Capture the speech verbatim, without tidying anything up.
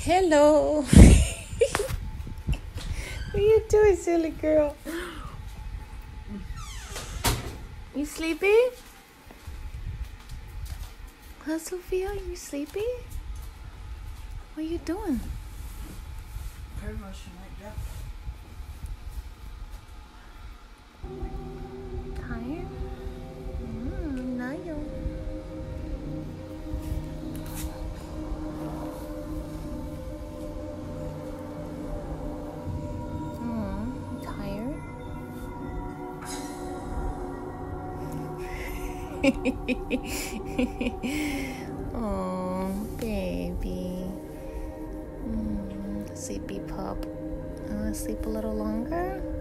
Hello. What are you doing, silly girl? You sleepy? Huh, Sophia? You sleepy? What are you doing? Pretty much like that. Tired? Mm, no, you. Mm, tired? Oh, baby. Mm, sleepy pup. Uh, sleep a little longer?